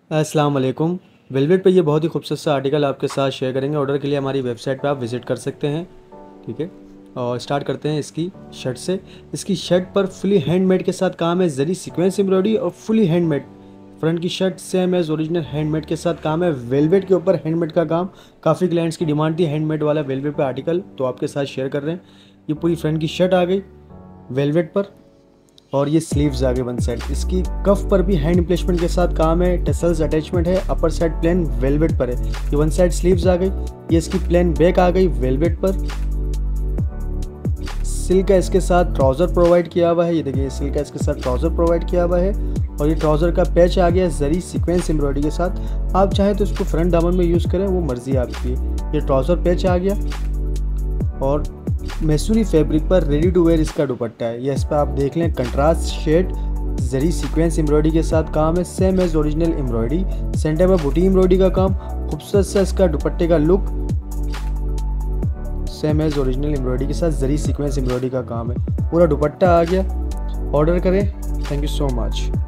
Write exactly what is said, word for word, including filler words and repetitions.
अस्सलाम वालेकुम। वेलवेट पे ये बहुत ही खूबसूरत सा आर्टिकल आपके साथ शेयर करेंगे। ऑर्डर के लिए हमारी वेबसाइट पे आप विज़िट कर सकते हैं। ठीक है, और स्टार्ट करते हैं इसकी शर्ट से। इसकी शर्ट पर फुली हैंडमेड के साथ काम है, जरी सीक्वेंस एम्ब्रॉयडरी और फुली हैंडमेड। फ्रंट की shirt same as original handmade के साथ काम है। वेलवेट के ऊपर हैंडमेड का काम, काफ़ी क्लाइंट्स की डिमांड थी हैंडमेड वाला वेलवेट पे आर्टिकल, तो आपके साथ शेयर कर रहे हैं। ये पूरी फ्रंट की शर्ट आ गई वेलवेट पर, और ये स्लीव्स आ गए वन साइड। इसकी कफ पर भी हैंड प्लेसमेंट के साथ काम है, टेसल्स अटैचमेंट है, अपर साइड प्लेन वेलवेट पर है। ये वन साइड स्लीव्स आ गई। ये इसकी प्लेन बैक आ गई वेलवेट पर। सिल्क का इसके साथ ट्राउज़र प्रोवाइड किया हुआ है। ये देखिए, सिल्क का इसके साथ ट्राउज़र प्रोवाइड किया हुआ है, और ये ट्राउज़र का पैच आ गया जरी सीक्वेंस एम्ब्रॉयडरी के साथ। आप चाहें तो इसको फ्रंट दामन में यूज़ करें, वो मर्ज़ी आपकी है। ये ट्राउज़र पैच आ गया, और मैसूरी फैब्रिक पर रेडी टू वेयर इसका दुपट्टा है। ये इस पर आप देख लें, contrast shade zari sequence embroidery के साथ काम है, same as original embroidery. Centre में बूटी एम्ब्रॉयडरी का काम, खूबसूरत सा इसका दुपट्टे का look, same as original embroidery के साथ जरी सीक्वेंस एम्ब्रॉयडरी का काम है। पूरा दुपट्टा आ गया। ऑर्डर करें। Thank you so much.